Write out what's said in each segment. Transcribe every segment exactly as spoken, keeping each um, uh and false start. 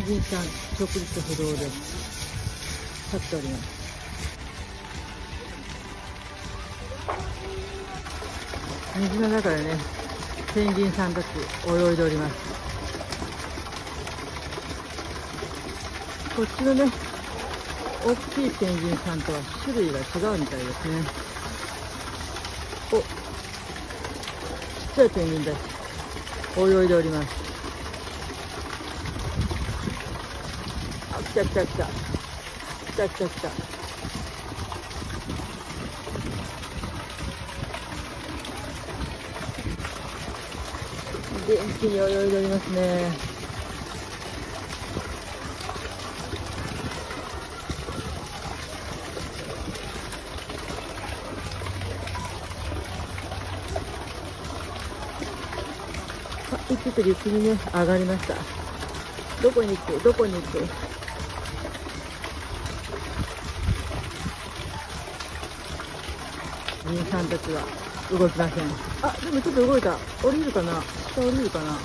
ギンさん直立不動で立っております。水の中でね、ペンギンさんたち泳いでおります。こっちのね、大きいペンギンさんとは種類が違うみたいですね。お、ちっちゃいペンギンたち泳いでおります。あ、来た来た来た来た来た来た。元気に泳いでおりますね。あ、ちょっと陸にね、上がりました。どこに行くどこに行くペンギンさんたちは動きません。あ、でもちょっと動いた。降りるかな、下降りるかな。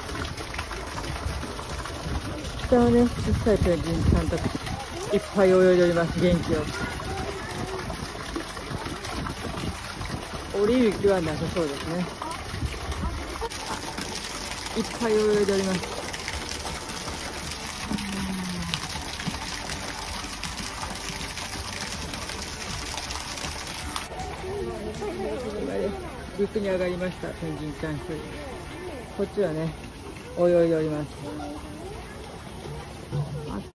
下はね、小さいペンギンさんたちいっぱい泳いでおります。元気よく。降りる気はなさそうですね。いっぱい泳いでおります。陸に上がりました。ペンギンちゃん一人。こっちはね、泳いでおります。